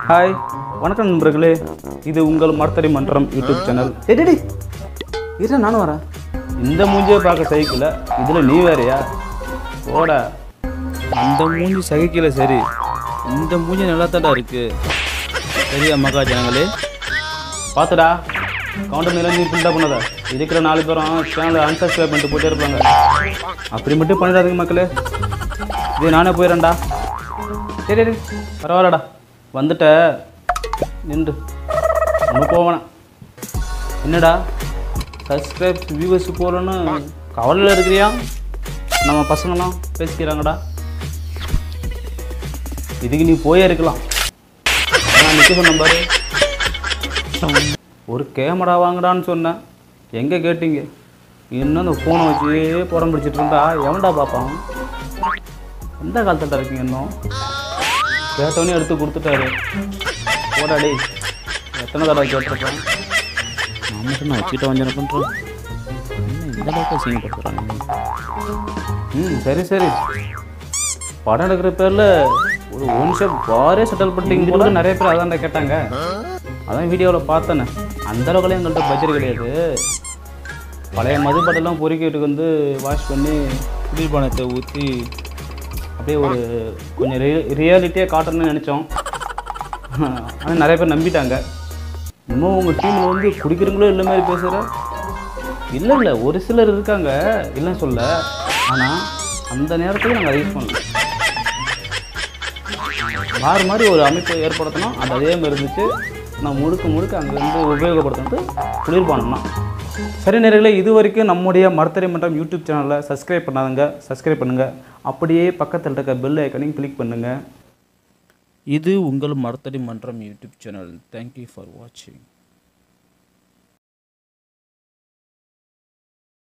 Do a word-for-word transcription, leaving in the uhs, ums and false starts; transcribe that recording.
Hi வணக்கம் நண்பர்களே, இது உங்கள் மரத்தடி மன்றம் யூடியூப் சேனல். டேய் டேய் இரு, நானும் வரேன். இந்த மூஞ்சியை பார்க்க சகிக்கல, இதில் நீ வேறையா? ஓட அந்த மூஞ்சி சகிக்கல. சரி, இந்த மூஞ்சி நல்லா தாண்டா இருக்கு. சரியா மகா ஜனங்களே, பார்த்துடா கவுண்டர் மேலே நீ பில்டப் பண்ணதா இருக்கிற நாலு பேரும் சேனலை அன்சப்ஸ்கிரைப் பண்ணிட்டு போயிட்டே இருப்பாங்க. அப்படி மட்டும் பண்ணிடாதீங்க மக்களே. இது நானே போயிடறேன்டா. சரி சரி பரவாயில்லடா, வந்துட்ட நின்று ஒன்று போவேன். என்னடா சப்ஸ்கிரைப் வியூவர்ஸ் போகலன்னு கவலையில் இருக்கிறியா? நம்ம பசங்களாம் பேசிக்கிறாங்கடா. இதுக்கு நீ போயே இருக்கலாம். நான் நிற்க சொன்ன பாரு, ஒரு கேமரா வாங்கடான்னு சொன்னேன், எங்கே கேட்டீங்க? இன்னும் அந்த ஃபோனை வச்சு புறம் பிடிச்சிட்டு இருந்தா எவன்டா பார்ப்பான்? எந்த காலத்தில் இருக்கீங்க? இன்னும் கேட்டவனே எடுத்து கொடுத்துட்டாரு. போடாடி, எத்தனை தடவை கேட்டிருப்பேன். நான் மட்டும் நான் வச்சுக்கிட்ட வஞ்சனை பண்ணுறேன். இந்த அளவுக்கு அசிங்கப்படுத்துகிறாங்க. ம் சரி சரி, படம் எடுக்கிற பேரில் ஒரு ஒன் ஷாப் பாரே செட்டில் பண்ணிட்டீங்க போல. நிறைய பேர் அதான்டா கேட்டாங்க, அதான் வீடியோவில் பார்த்தேனே. அந்த அளவுக்குலாம் எங்கள்கிட்ட பட்ஜெட் கிடையாது. பழைய மதுபாட்டெல்லாம் பொறிக்கிட்டுக்கு வந்து வாஷ் பண்ணி குளிர்பானத்தை ஊற்றி அப்படியே ஒரு கொஞ்சம் ரி ரியாலிட்டியாக காட்டணும்னு நினச்சோம். ஆனால் நிறைய பேர் நம்பிட்டாங்க. இன்னும் உங்கள் டீமில் வந்து குடிக்கிறவங்களோ இல்லை மாதிரி பேசுகிற? இல்லை இல்லை, ஒரு சிலர் இருக்காங்க, இல்லைன்னு சொல்ல. ஆனால் அந்த நேரத்தில் நாங்கள் யூஸ் பண்ணல. மாறு மாதிரி ஒரு அமைப்பை ஏற்படுத்தணும், அது அதே மாதிரி இருந்துச்சு. நான் முழுக்க முழுக்க அங்கே வந்து உபயோகப்படுத்துறது குளிர்பானம் தான். சரி நேயர்களே, இது வரைக்கும் நம்முடைய மரத்தடி மன்றம் யூடியூப் சேனலில் சப்ஸ்கிரைப் பண்ணாதங்க சப்ஸ்கிரைப் பண்ணுங்கள். அப்படியே பக்கத்தில் இருக்க பெல் ஐக்கனையும் கிளிக் பண்ணுங்கள். இது உங்கள் மரத்தடி மன்றம் யூடியூப் சேனல். தேங்க்யூ ஃபார் வாட்சிங்.